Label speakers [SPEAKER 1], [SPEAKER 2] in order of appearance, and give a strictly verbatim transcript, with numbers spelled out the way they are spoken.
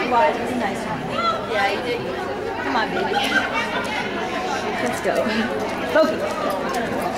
[SPEAKER 1] was. It was a nice one.
[SPEAKER 2] Yeah, you did.
[SPEAKER 1] Come on, baby. Let's go. Focus.